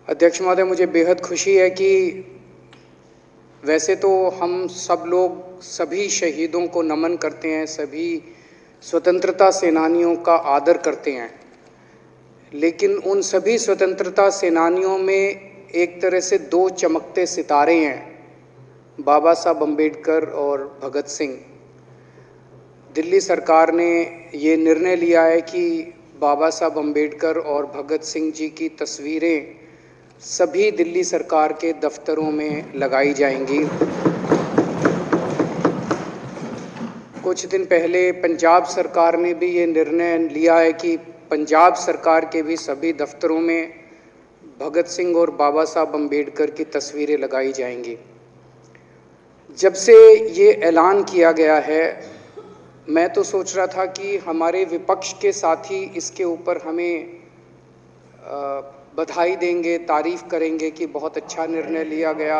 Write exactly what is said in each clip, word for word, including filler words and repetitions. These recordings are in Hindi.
अध्यक्ष महोदय, मुझे बेहद खुशी है कि वैसे तो हम सब लोग सभी शहीदों को नमन करते हैं, सभी स्वतंत्रता सेनानियों का आदर करते हैं, लेकिन उन सभी स्वतंत्रता सेनानियों में एक तरह से दो चमकते सितारे हैं, बाबा साहब अम्बेडकर और भगत सिंह। दिल्ली सरकार ने ये निर्णय लिया है कि बाबा साहब अम्बेडकर और भगत सिंह जी की तस्वीरें सभी दिल्ली सरकार के दफ्तरों में लगाई जाएंगी। कुछ दिन पहले पंजाब सरकार ने भी ये निर्णय लिया है कि पंजाब सरकार के भी सभी दफ्तरों में भगत सिंह और बाबा साहब अम्बेडकर की तस्वीरें लगाई जाएंगी। जब से ये ऐलान किया गया है, मैं तो सोच रहा था कि हमारे विपक्ष के साथी इसके ऊपर हमें बधाई देंगे, तारीफ करेंगे कि बहुत अच्छा निर्णय लिया गया।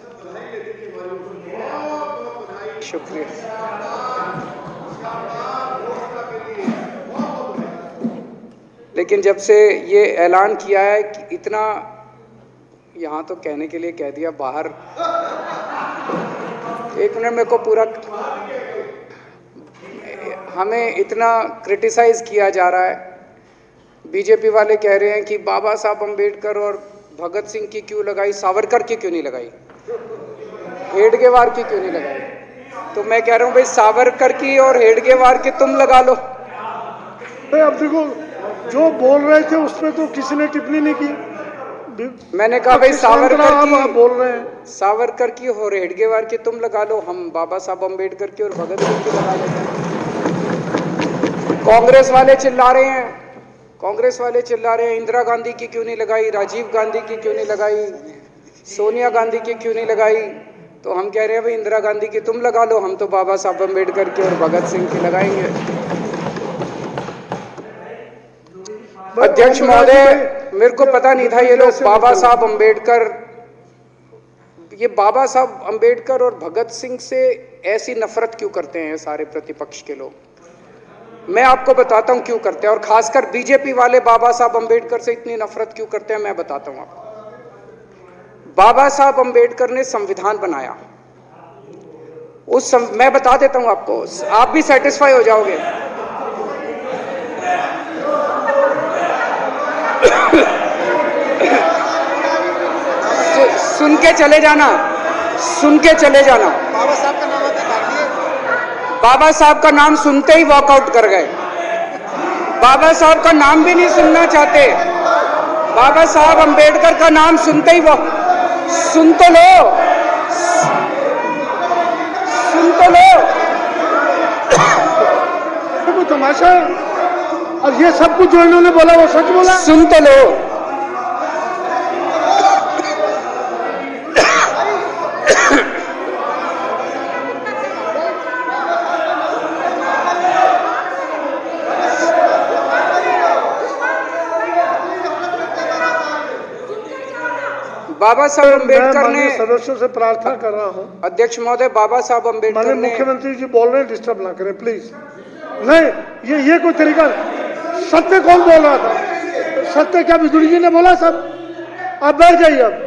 शुक्रिया। लेकिन जब से ये ऐलान किया है कि इतना, यहाँ तो कहने के लिए कह दिया, बाहर एक मिनट, मेरे को पूरा, हमें इतना क्रिटिसाइज किया जा रहा है। बीजेपी वाले कह रहे हैं कि बाबा साहब अम्बेडकर और भगत सिंह की क्यों लगाई, सावरकर की क्यों नहीं लगाई, हेडगेवार की क्यों नहीं लगाई। तो मैं कह रहा हूँ भाई, सावरकर की और हेडगेवार की तुम लगा लो। भाई अब देखो, जो बोल रहे थे उसमें तो किसी ने टिप्पणी नहीं की। मैंने कहा भाई सावरकर की आप बोल रहे हैं, सावरकर की और हेडगेवार की तुम लगा लो, हम बाबा साहब अम्बेडकर की और भगत सिंह की लगा लेते हैं। कांग्रेस वाले चिल्ला रहे हैं कांग्रेस वाले चिल्ला रहे हैं इंदिरा गांधी की क्यों नहीं लगाई, राजीव गांधी की क्यों नहीं लगाई, सोनिया गांधी की क्यों नहीं लगाई। तो हम कह रहे हैं भाई, इंदिरा गांधी की तुम लगा लो, हम तो बाबा साहब अम्बेडकर की और भगत सिंह की लगाएंगे। अध्यक्ष महोदय, मेरे को पता नहीं था ये लोग बाबा साहब अम्बेडकर, ये बाबा साहब अम्बेडकर और भगत सिंह से ऐसी नफरत क्यों करते हैं सारे प्रतिपक्ष के लोग। मैं आपको बताता हूं क्यों करते हैं, और खासकर बीजेपी वाले बाबा साहब अम्बेडकर से इतनी नफरत क्यों करते हैं, मैं बताता हूं आपको। बाबा साहब अम्बेडकर ने संविधान बनाया, उस सं... मैं बता देता हूं आपको, आप भी सेटिस्फाई हो जाओगे। सु, सुन के चले जाना सुन के चले जाना बाबा साहब का नाम आता है, बाबा साहब का नाम सुनते ही वॉकआउट कर गए। बाबा साहब का नाम भी नहीं सुनना चाहते। बाबा साहब अम्बेडकर का नाम सुनते ही वो सुन तो लो सुन तो लो वो तमाशा। और ये सब कुछ जो इन्होंने बोला वो सच बोला, सुन तो लो। बाबा साहब अम्बेडकर ने, सदस्यों से प्रार्थना कर रहा हूं, अध्यक्ष महोदय, बाबा साहब अम्बेडकर ने, मुख्यमंत्री जी बोल रहे हैं, डिस्टर्ब ना करें प्लीज। नहीं, ये ये कोई तरीका। सत्य कौन बोल रहा था? सत्य क्या बिजुली जी ने बोला? सब आप बैठ जाइए अब।